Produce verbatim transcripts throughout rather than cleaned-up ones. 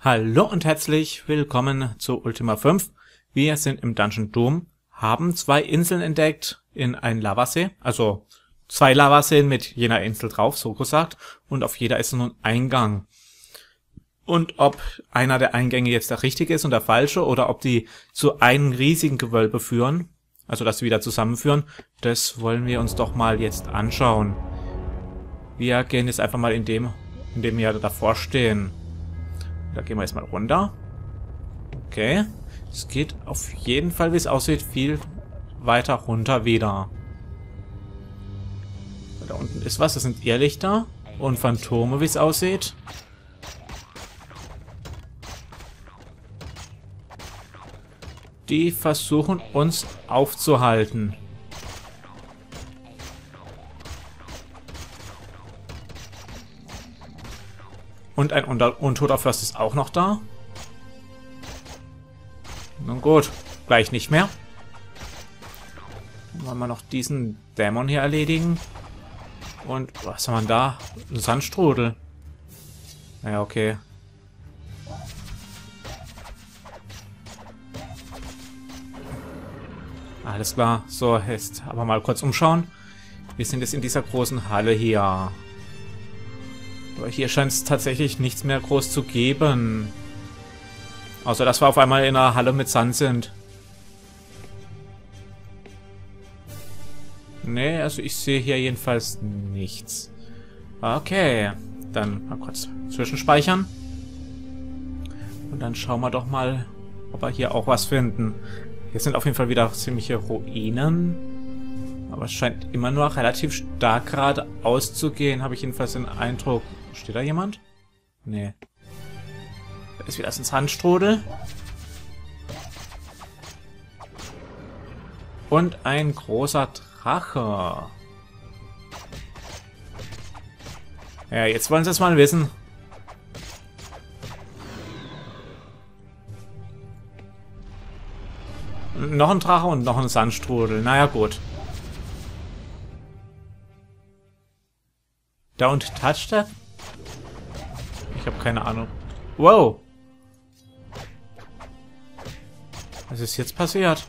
Hallo und herzlich willkommen zu Ultima fünf. Wir sind im Dungeon Doom, haben zwei Inseln entdeckt in einen Lavasee, also zwei Lavaseen mit jener Insel drauf, so gesagt, und auf jeder ist nun ein Eingang. Und ob einer der Eingänge jetzt der richtige ist und der falsche, oder ob die zu einem riesigen Gewölbe führen, also dass sie wieder zusammenführen, das wollen wir uns doch mal jetzt anschauen. Wir gehen jetzt einfach mal in dem, in dem wir davor stehen. Da gehen wir jetzt mal runter. Okay. Es geht auf jeden Fall, wie es aussieht, viel weiter runter wieder. Da unten ist was. Das sind Irrlichter und Phantome, wie es aussieht. Die versuchen uns aufzuhalten. Und ein untoter Fürst ist auch noch da. Nun gut, gleich nicht mehr. Dann wollen wir noch diesen Dämon hier erledigen. Und was haben wir da? Ein Sandstrudel. Ja, okay. Alles klar. So, jetzt aber mal kurz umschauen. Wir sind jetzt in dieser großen Halle hier. Aber hier scheint es tatsächlich nichts mehr groß zu geben. Außer, dass wir auf einmal in einer Halle mit Sand sind. Nee, also ich sehe hier jedenfalls nichts. Okay, dann mal kurz zwischenspeichern. Und dann schauen wir doch mal, ob wir hier auch was finden. Hier sind auf jeden Fall wieder ziemliche Ruinen. Aber es scheint immer nur relativ stark gerade auszugehen, habe ich jedenfalls den Eindruck. Steht da jemand? Nee. Da ist wieder ein Sandstrudel. Und ein großer Drache. Ja, jetzt wollen sie es mal wissen. Noch ein Drache und noch ein Sandstrudel. Naja, gut. Don't touch that? Ich habe keine Ahnung. Wow. Was ist jetzt passiert?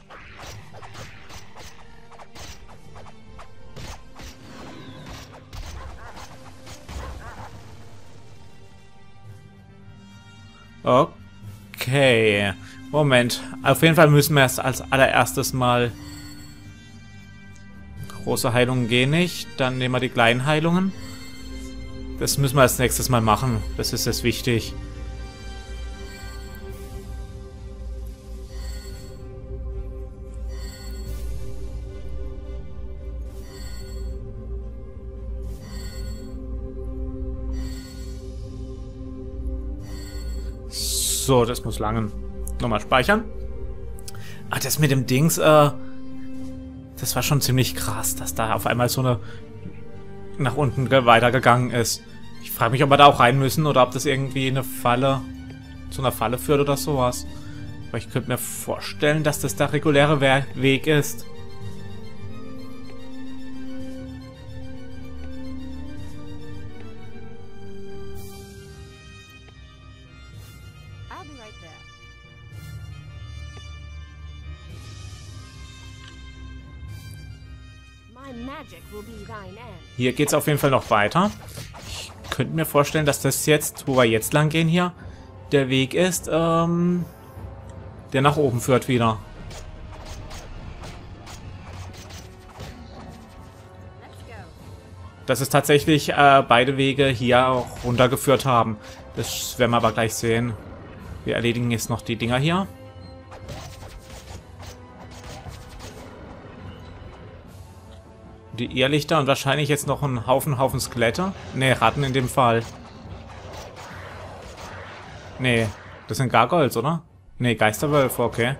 Okay. Moment. Auf jeden Fall müssen wir erst als allererstes mal... Große Heilungen gehen nicht. Dann nehmen wir die kleinen Heilungen. Das müssen wir als nächstes mal machen. Das ist jetzt wichtig. So, das muss langen. Nochmal speichern. Ach, das mit dem Dings, äh... das war schon ziemlich krass, dass da auf einmal so eine... nach unten weitergegangen ist. Ich frage mich, ob wir da auch rein müssen oder ob das irgendwie eine Falle zu einer Falle führt oder sowas. Aber ich könnte mir vorstellen, dass das der reguläre We Weg ist. Hier geht es auf jeden Fall noch weiter. Ich könnte mir vorstellen, dass das jetzt, wo wir jetzt lang gehen hier, der Weg ist, ähm, der nach oben führt wieder. Dass es tatsächlich äh, beide Wege hier auch runtergeführt haben. Das werden wir aber gleich sehen. Wir erledigen jetzt noch die Dinger hier. Die Irrlichter und wahrscheinlich jetzt noch ein Haufen, Haufen Skelette. Ne, Ratten in dem Fall. Ne, das sind Gargoyles, oder? Ne, Geisterwölfe, okay.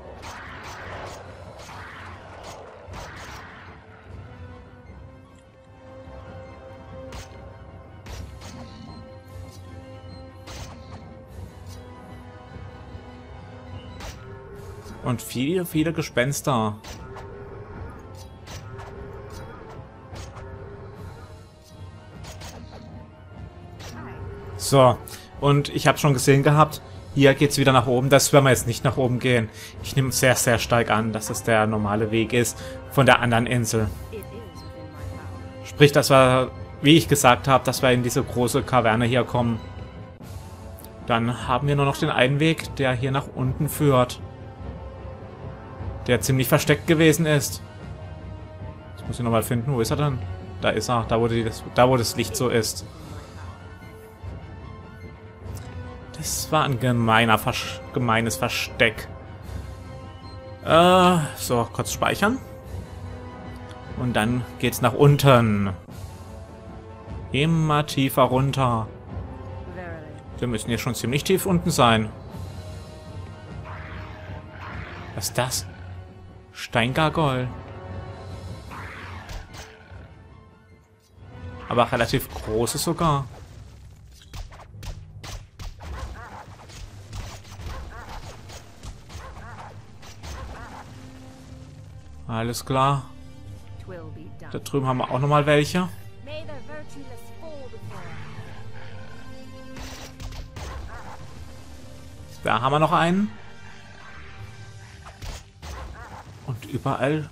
Und viele, viele Gespenster. So, und ich habe schon gesehen gehabt, Hier geht's wieder nach oben. Das werden wir jetzt nicht nach oben gehen. Ich nehme sehr, sehr stark an, dass es der normale Weg ist von der anderen Insel. Sprich, dass wir, wie ich gesagt habe, dass wir in diese große Kaverne hier kommen. Dann haben wir nur noch den einen Weg, der hier nach unten führt. Der ziemlich versteckt gewesen ist. Das muss ich nochmal finden. Wo ist er denn? Da ist er. Da wo, die, da, wo das Licht so ist. Das war ein gemeiner, Vers gemeines Versteck. Äh, so, kurz speichern. Und dann geht's nach unten. Immer tiefer runter. Wir müssen hier schon ziemlich tief unten sein. Was ist das? Steingargoll. Aber relativ große sogar. Alles klar. Da drüben haben wir auch nochmal welche. Da haben wir noch einen. Und überall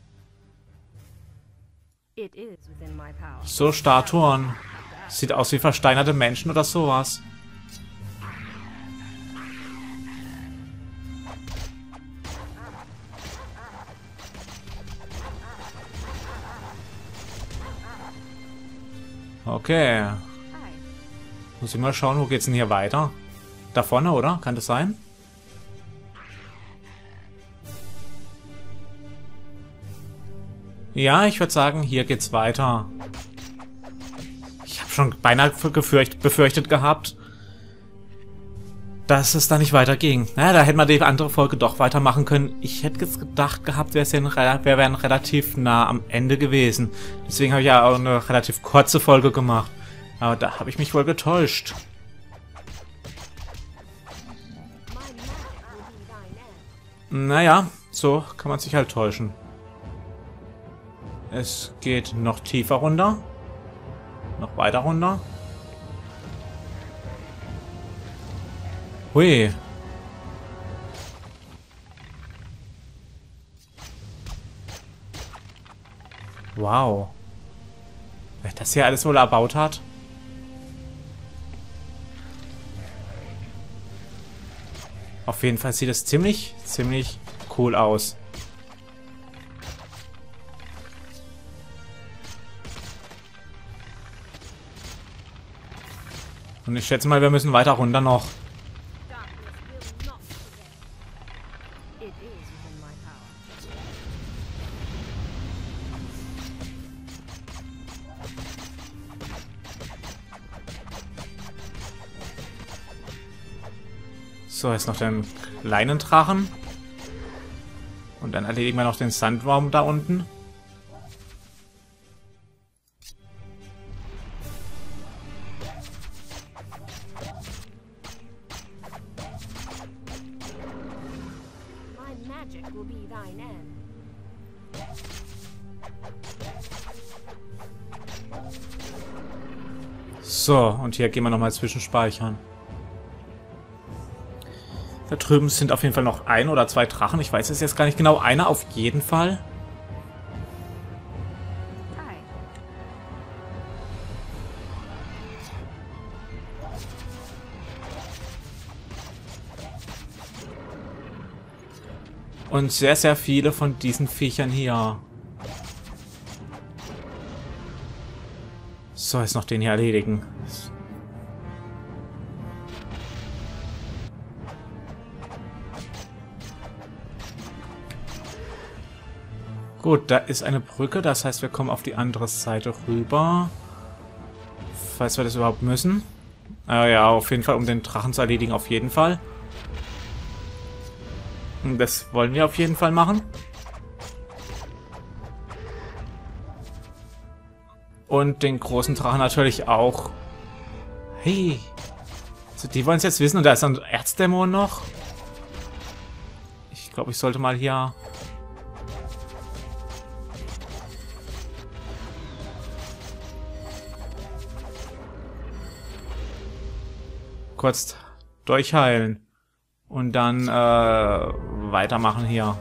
so Statuen. Sieht aus wie versteinerte Menschen oder sowas. Okay. Muss ich mal schauen, wo geht's denn hier weiter? Da vorne, oder? Kann das sein? Ja, ich würde sagen, hier geht's weiter. Ich habe schon beinahe gefürcht, befürchtet gehabt, dass es da nicht weiterging. Naja, da hätten wir die andere Folge doch weitermachen können. Ich hätte gedacht gehabt, wir wären relativ nah am Ende gewesen. Deswegen habe ich ja auch eine relativ kurze Folge gemacht. Aber da habe ich mich wohl getäuscht. Naja, so kann man sich halt täuschen. Es geht noch tiefer runter. Noch weiter runter. Hui. Wow. Wer das hier alles wohl erbaut hat? Auf jeden Fall sieht es ziemlich, ziemlich cool aus. Und ich schätze mal, wir müssen weiter runter noch. So, jetzt noch den kleinen Drachen. Und dann erledigen wir noch den Sandwurm da unten. So, und hier gehen wir nochmal zwischenspeichern. Da drüben sind auf jeden Fall noch ein oder zwei Drachen. Ich weiß es jetzt gar nicht genau. Einer auf jeden Fall. Und sehr, sehr viele von diesen Viechern hier. So, jetzt noch den hier erledigen. Gut, da ist eine Brücke, das heißt, wir kommen auf die andere Seite rüber. Falls wir das überhaupt müssen. Äh, ja, auf jeden Fall, um den Drachen zu erledigen, auf jeden Fall. Und das wollen wir auf jeden Fall machen. Und den großen Drachen natürlich auch. Hey. Also die wollen es jetzt wissen. Und da ist ein Erzdämon noch. Ich glaube, ich sollte mal hier... kurz durchheilen. Und dann äh, weitermachen hier.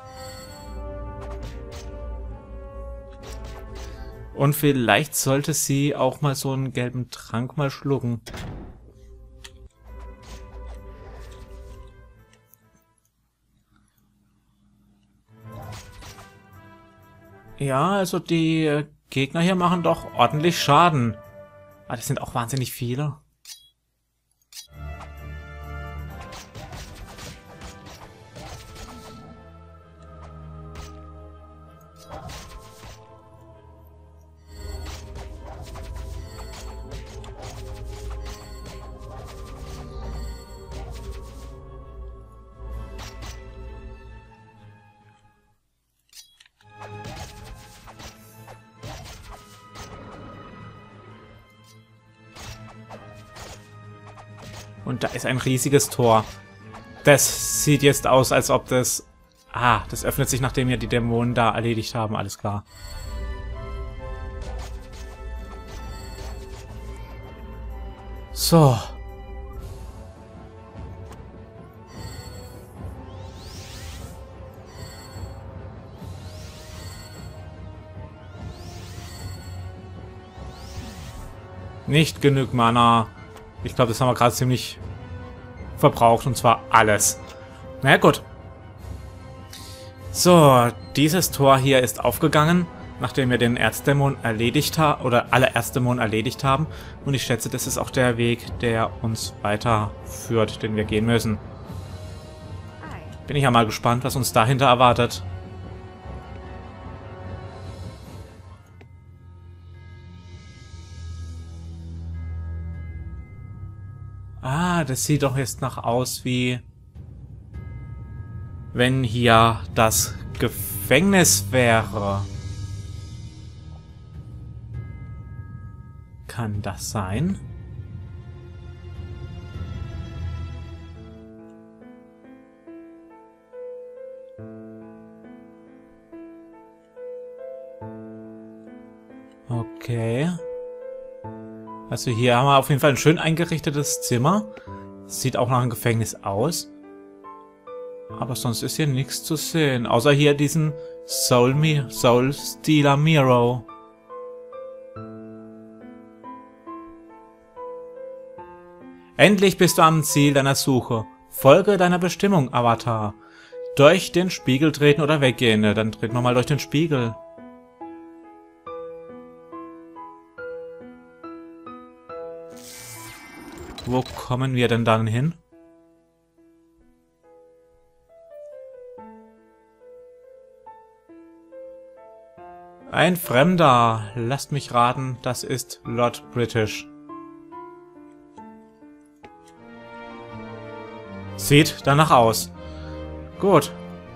Und vielleicht sollte sie auch mal so einen gelben Trank mal schlucken. Ja, also die Gegner hier machen doch ordentlich Schaden. Aber das sind auch wahnsinnig viele. Und da ist ein riesiges Tor. Das sieht jetzt aus, als ob das... Ah, das öffnet sich, nachdem wir die Dämonen da erledigt haben. Alles klar. So. Nicht genug Mana. Ich glaube, das haben wir gerade ziemlich verbraucht, und zwar alles. Na ja, gut. So, dieses Tor hier ist aufgegangen, nachdem wir den Erzdämon erledigt haben, oder alle Erzdämonen erledigt haben. Und ich schätze, das ist auch der Weg, der uns weiterführt, den wir gehen müssen. Bin ich ja mal gespannt, was uns dahinter erwartet. Ah, das sieht doch jetzt noch aus wie... wenn hier das Gefängnis wäre. Kann das sein? Okay. Also hier haben wir auf jeden Fall ein schön eingerichtetes Zimmer. Sieht auch nach einem Gefängnis aus. Aber sonst ist hier nichts zu sehen. Außer hier diesen Soul, Mi Soul Stealer Mirror. Endlich bist du am Ziel deiner Suche. Folge deiner Bestimmung, Avatar. Durch den Spiegel treten oder weggehen. Dann treten wir mal durch den Spiegel. Wo kommen wir denn dann hin? Ein Fremder. Lasst mich raten, das ist Lord British. Sieht danach aus. Gut.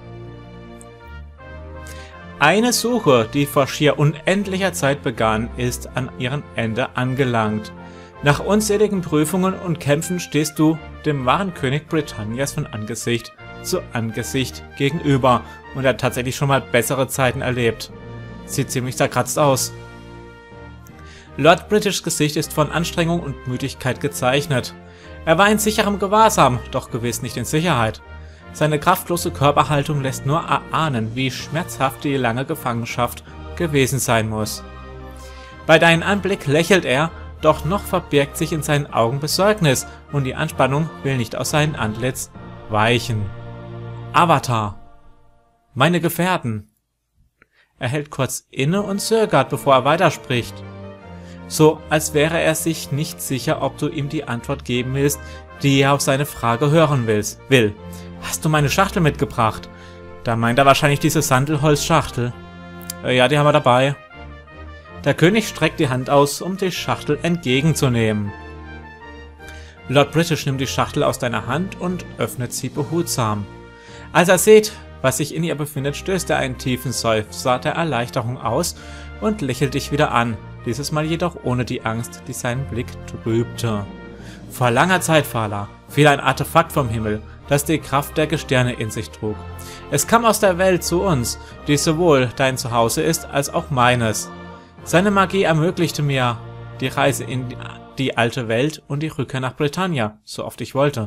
Eine Suche, die vor schier unendlicher Zeit begann, ist an ihrem Ende angelangt. Nach unzähligen Prüfungen und Kämpfen stehst du dem wahren König Britannias von Angesicht zu Angesicht gegenüber und er hat tatsächlich schon mal bessere Zeiten erlebt. Sieht ziemlich zerkratzt aus. Lord British' Gesicht ist von Anstrengung und Müdigkeit gezeichnet. Er war in sicherem Gewahrsam, doch gewiss nicht in Sicherheit. Seine kraftlose Körperhaltung lässt nur erahnen, wie schmerzhaft die lange Gefangenschaft gewesen sein muss. Bei deinem Anblick lächelt er, doch noch verbirgt sich in seinen Augen Besorgnis und die Anspannung will nicht aus seinem Antlitz weichen. Avatar. Meine Gefährten. Er hält kurz inne und zögert, bevor er weiterspricht. So, als wäre er sich nicht sicher, ob du ihm die Antwort geben willst, die er auf seine Frage hören willst, will. Hast du meine Schachtel mitgebracht? Da meint er wahrscheinlich diese Sandelholzschachtel. Äh, ja, die haben wir dabei. Der König streckt die Hand aus, um die Schachtel entgegenzunehmen. Lord British nimmt die Schachtel aus deiner Hand und öffnet sie behutsam. Als er sieht, was sich in ihr befindet, stößt er einen tiefen Seufzer der Erleichterung aus und lächelt dich wieder an, dieses Mal jedoch ohne die Angst, die seinen Blick trübte. Vor langer Zeit, Fala, fiel ein Artefakt vom Himmel, das die Kraft der Gestirne in sich trug. Es kam aus der Welt zu uns, die sowohl dein Zuhause ist, als auch meines. Seine Magie ermöglichte mir die Reise in die alte Welt und die Rückkehr nach Britannia, so oft ich wollte.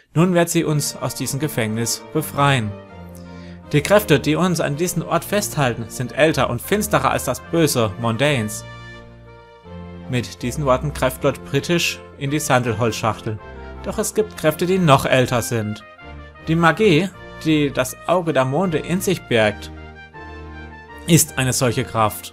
Nun wird sie uns aus diesem Gefängnis befreien. Die Kräfte, die uns an diesem Ort festhalten, sind älter und finsterer als das böse Mondanes. Mit diesen Worten greift Lord British in die Sandelholzschachtel. Doch es gibt Kräfte, die noch älter sind. Die Magie, die das Auge der Monde in sich birgt, ist eine solche Kraft.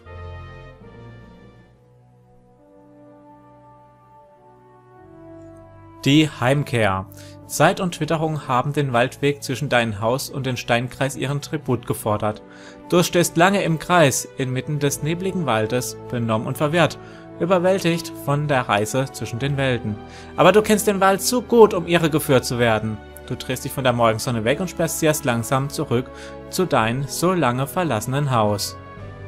Die Heimkehr. Zeit und Witterung haben den Waldweg zwischen deinem Haus und den Steinkreis ihren Tribut gefordert. Du stehst lange im Kreis, inmitten des nebligen Waldes, benommen und verwirrt, überwältigt von der Reise zwischen den Welten. Aber du kennst den Wald zu gut, um irre geführt zu werden. Du drehst dich von der Morgensonne weg und spazierst langsam zurück zu deinem so lange verlassenen Haus.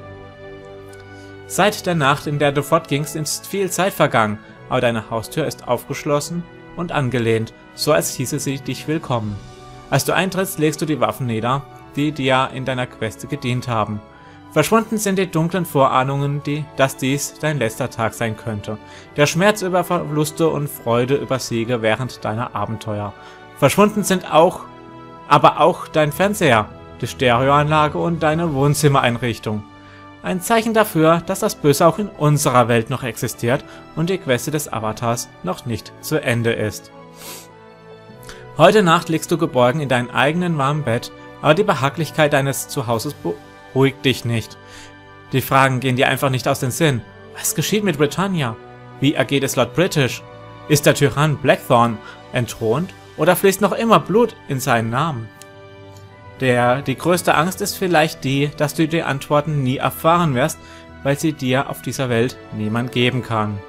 Seit der Nacht, in der du fortgingst, ist viel Zeit vergangen, aber deine Haustür ist aufgeschlossen und angelehnt, so als hieße sie dich willkommen. Als du eintrittst, legst du die Waffen nieder, die dir in deiner Queste gedient haben. Verschwunden sind die dunklen Vorahnungen, die, dass dies dein letzter Tag sein könnte. Der Schmerz über Verluste und Freude über Siege während deiner Abenteuer. Verschwunden sind auch, aber auch dein Fernseher, die Stereoanlage und deine Wohnzimmereinrichtung. Ein Zeichen dafür, dass das Böse auch in unserer Welt noch existiert und die Queste des Avatars noch nicht zu Ende ist. Heute Nacht liegst du geborgen in deinem eigenen warmen Bett, aber die Behaglichkeit deines Zuhauses beruhigt dich nicht. Die Fragen gehen dir einfach nicht aus dem Sinn. Was geschieht mit Britannia? Wie ergeht es Lord British? Ist der Tyrann Blackthorn entthront oder fließt noch immer Blut in seinen Namen? Der, die größte Angst ist vielleicht die, dass du die Antworten nie erfahren wirst, weil sie dir auf dieser Welt niemand geben kann.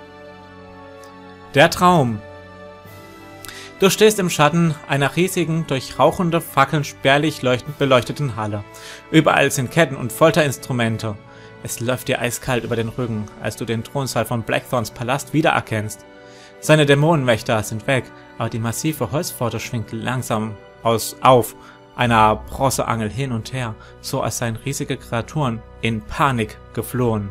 Der Traum. Du stehst im Schatten einer riesigen, durch rauchende Fackeln spärlich leuchtend beleuchteten Halle. Überall sind Ketten und Folterinstrumente. Es läuft dir eiskalt über den Rücken, als du den Thronsaal von Blackthorns Palast wiedererkennst. Seine Dämonenwächter sind weg, aber die massive Holzpforte schwingt langsam aus auf, einer Bronzeangel hin und her, so als seien riesige Kreaturen in Panik geflohen.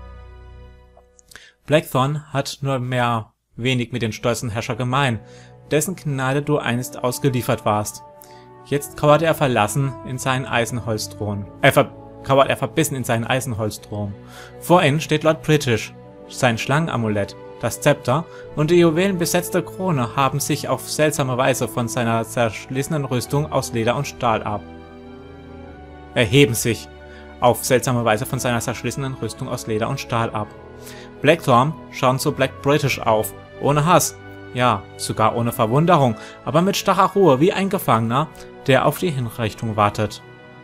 Blackthorn hat nur mehr wenig mit den stolzen Herrscher gemein, dessen Gnade du einst ausgeliefert warst. Jetzt kauert er verlassen in seinen Eisenholzthron. Er ver kauert er verbissen in seinen Eisenholzthron. Vor ihnen steht Lord British. Sein Schlangenamulett, das Zepter und die juwelenbesetzte Krone haben sich auf seltsame Weise von seiner zerschlissenen Rüstung aus Leder und Stahl ab. Erheben sich auf seltsame Weise von seiner zerschlissenen Rüstung aus Leder und Stahl ab. Blackthorn schaut zu Black British auf, ohne Hass, ja, sogar ohne Verwunderung, aber mit starrer Ruhe wie ein Gefangener, der auf die Hinrichtung wartet.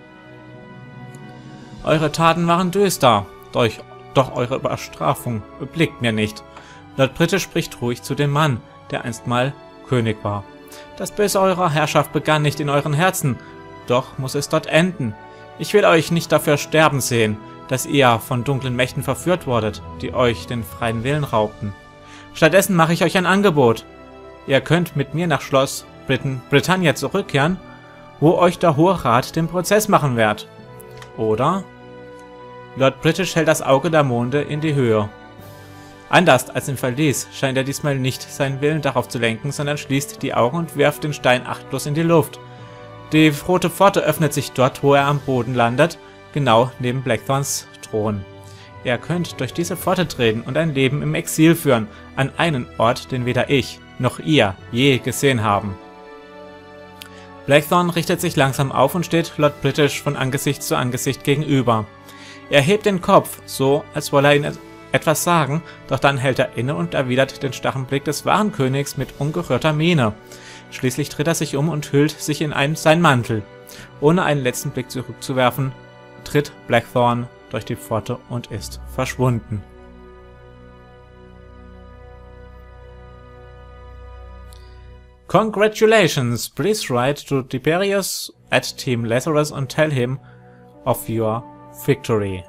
Eure Taten waren düster, doch, doch eure Bestrafung blickt mir nicht. Lord British spricht ruhig zu dem Mann, der einstmal König war. Das Böse eurer Herrschaft begann nicht in euren Herzen, doch muss es dort enden. Ich will euch nicht dafür sterben sehen, dass ihr von dunklen Mächten verführt wurdet, die euch den freien Willen raubten. Stattdessen mache ich euch ein Angebot. Ihr könnt mit mir nach Schloss Briten Britannia zurückkehren, wo euch der Hohe Rat den Prozess machen wird. Oder? Lord British hält das Auge der Monde in die Höhe. Anders als im Verlies scheint er diesmal nicht seinen Willen darauf zu lenken, sondern schließt die Augen und wirft den Stein achtlos in die Luft. Die rote Pforte öffnet sich dort, wo er am Boden landet, genau neben Blackthorns Thron. Ihr könnt durch diese Pforte treten und ein Leben im Exil führen, an einen Ort, den weder ich noch ihr je gesehen haben. Blackthorn richtet sich langsam auf und steht Lord British von Angesicht zu Angesicht gegenüber. Er hebt den Kopf, so als wolle er ihn etwas sagen, doch dann hält er inne und erwidert den starren Blick des wahren Königs mit ungerührter Miene. Schließlich dreht er sich um und hüllt sich in einen, seinen Mantel. Ohne einen letzten Blick zurückzuwerfen, tritt Blackthorn durch die Pforte und ist verschwunden. Congratulations! Please write to Tiberius at Team Lazarus and tell him of your victory.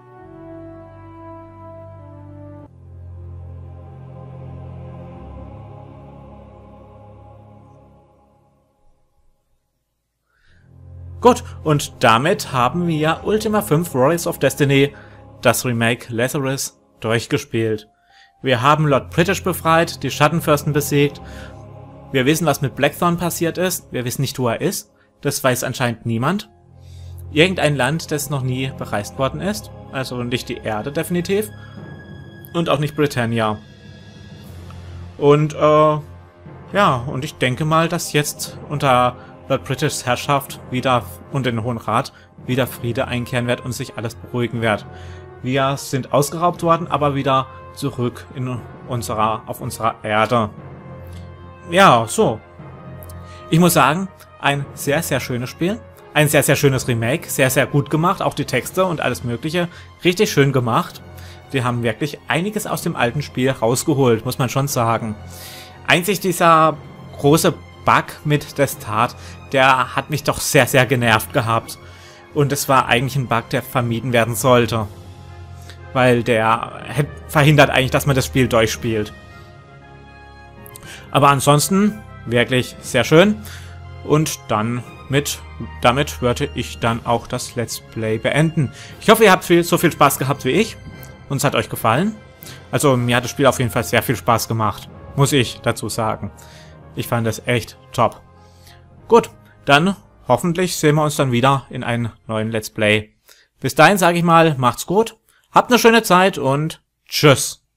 Gut, und damit haben wir Ultima fünf Warriors of Destiny, das Remake Lazarus, durchgespielt. Wir haben Lord British befreit, die Schattenfürsten besiegt Wir wissen, was mit Blackthorn passiert ist. Wir wissen nicht, wo er ist. Das weiß anscheinend niemand. Irgendein Land, das noch nie bereist worden ist. Also nicht die Erde definitiv. Und auch nicht Britannia. Und, äh, ja, und ich denke mal, dass jetzt unter Lord British Herrschaft wieder und den Hohen Rat wieder Friede einkehren wird und sich alles beruhigen wird. Wir sind ausgeraubt worden, aber wieder zurück in unserer, auf unserer Erde. Ja, so. Ich muss sagen, ein sehr, sehr schönes Spiel. Ein sehr, sehr schönes Remake. Sehr, sehr gut gemacht. Auch die Texte und alles Mögliche. Richtig schön gemacht. Die haben wirklich einiges aus dem alten Spiel rausgeholt, muss man schon sagen. Einzig dieser große Bug mit Destat, der hat mich doch sehr, sehr genervt gehabt. Und es war eigentlich ein Bug, der vermieden werden sollte. Weil der verhindert eigentlich, dass man das Spiel durchspielt. Aber ansonsten wirklich sehr schön. Und dann mit, damit würde ich dann auch das Let's Play beenden. Ich hoffe, ihr habt viel, so viel Spaß gehabt wie ich. Und es hat euch gefallen. Also mir hat das Spiel auf jeden Fall sehr viel Spaß gemacht. Muss ich dazu sagen. Ich fand das echt top. Gut, dann hoffentlich sehen wir uns dann wieder in einem neuen Let's Play. Bis dahin sage ich mal, macht's gut, habt eine schöne Zeit und tschüss.